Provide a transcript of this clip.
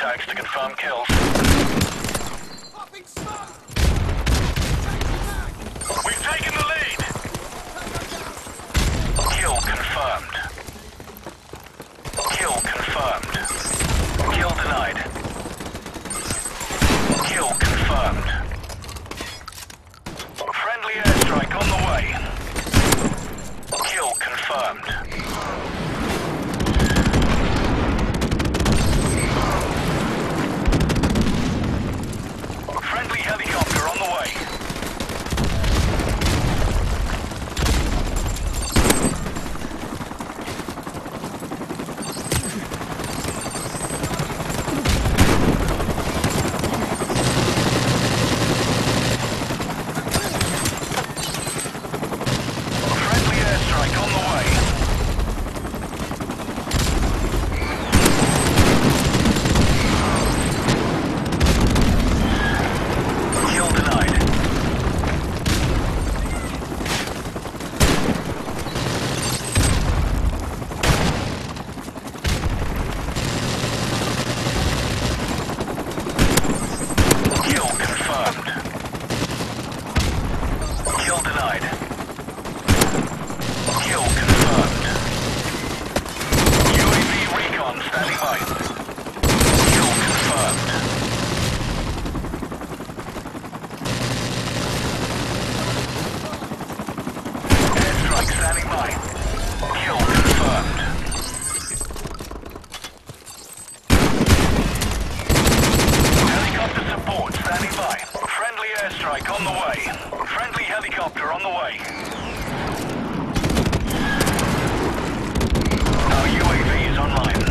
tags to confirm kills. We've taken the lead! Kill confirmed. Kill confirmed. Kill denied. Kill confirmed. Friendly airstrike on the way. Kill confirmed. Friendly helicopter on the way. Friendly airstrike on the way. Kill denied. Kill confirmed. Kill denied. Kill confirmed. UAV recon standing by. Kill confirmed. Airstrike standing by. Kill confirmed. Helicopter support standing by. Friendly airstrike on the way. Friendly helicopter on the way. Our UAV is online.